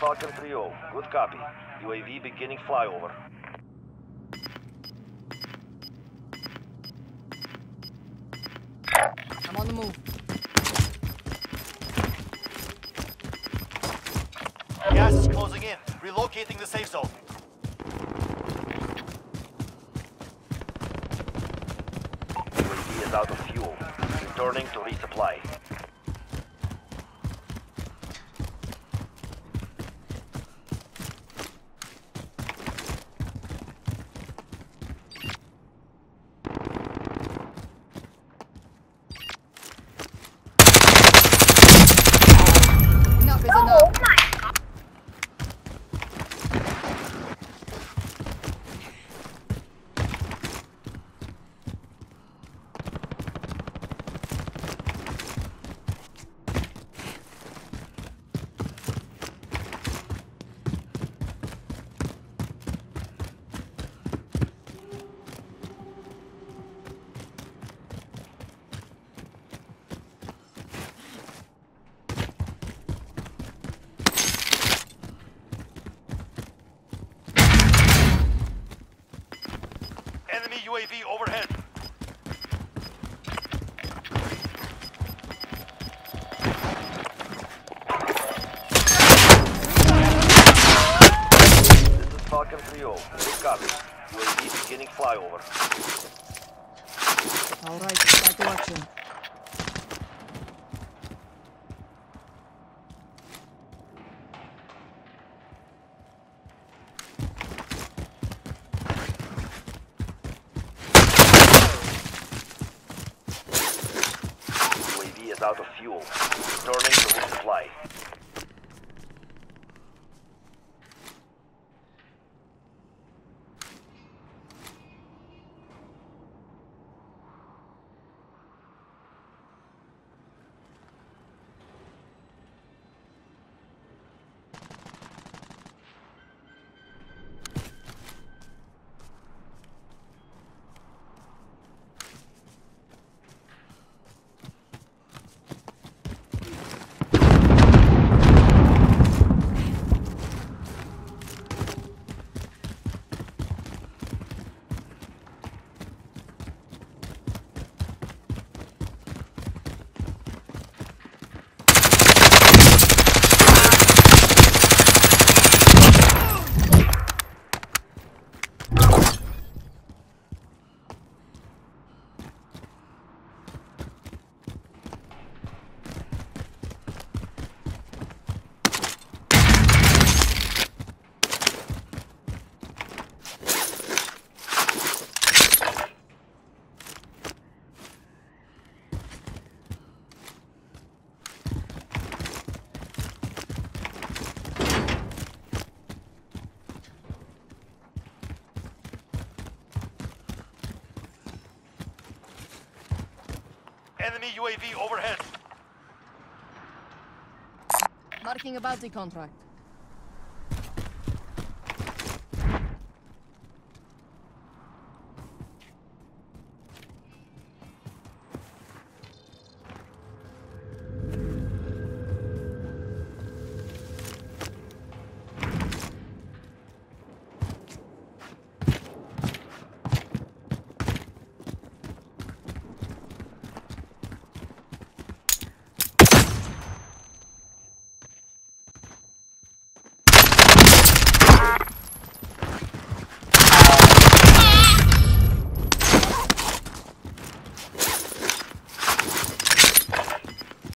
Falcon 3-0. Good copy. UAV beginning flyover. I'm on the move. Gas is closing in. Relocating the safe zone. UAV is out of fuel. Returning to resupply. Enough is enough. Enemy UAV overhead. This is Falcon 3-0. Good copy. UAV beginning flyover. All right, back to action. UAV is out of fuel. Returning to resupply. Enemy UAV overhead. Marking a bounty contract.